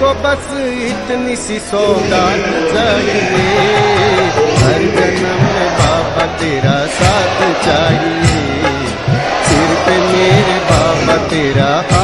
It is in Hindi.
मुझको बस इतनी सी सौगात चाहिए, हर जन्म में बाबा तेरा साथ चाहिए, सिर पे मेरे बाबा तेरा